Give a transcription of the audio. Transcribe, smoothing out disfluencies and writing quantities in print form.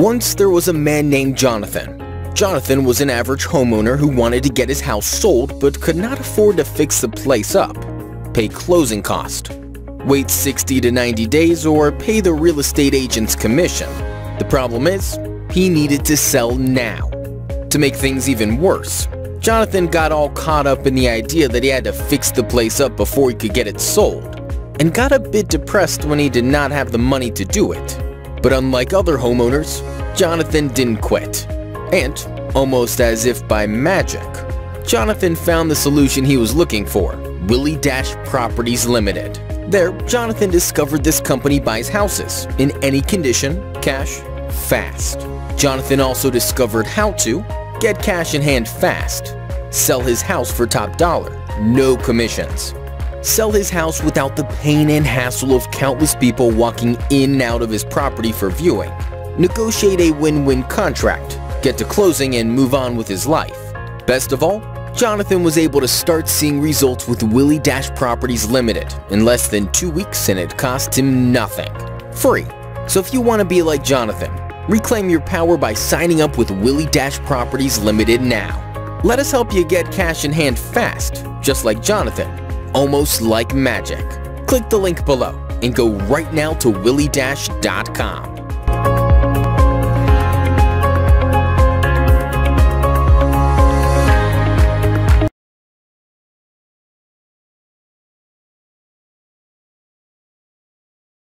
Once there was a man named Jonathan. Jonathan was an average homeowner who wanted to get his house sold but could not afford to fix the place up, pay closing cost, wait 60 to 90 days, or pay the real estate agent's commission. The problem is, he needed to sell now. To make things even worse, Jonathan got all caught up in the idea that he had to fix the place up before he could get it sold, and got a bit depressed when he did not have the money to do it. But unlike other homeowners, Jonathan didn't quit. And, almost as if by magic, Jonathan found the solution he was looking for, Willie Dash Properties Limited. There, Jonathan discovered this company buys houses, in any condition, cash, fast. Jonathan also discovered how to get cash in hand fast, sell his house for top dollar, no commissions, sell his house without the pain and hassle of countless people walking in and out of his property for viewing, negotiate a win-win contract, get to closing, and move on with his life. Best of all, Jonathan was able to start seeing results with Willie Dash Properties Limited in less than 2 weeks, and it cost him nothing. Free. So if you want to be like Jonathan, reclaim your power by signing up with Willie Dash Properties Limited now. Let us help you get cash in hand fast, just like Jonathan, almost like magic. Click the link below and go right now to williedash.com.